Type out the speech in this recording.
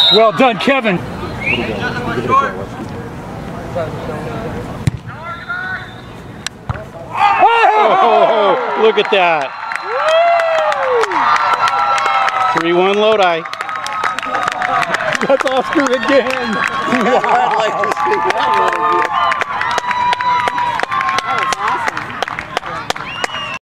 Well done, Kevin. Oh, look at that. 3-1 Lodi. That's Oscar again. I'd like to see that one again.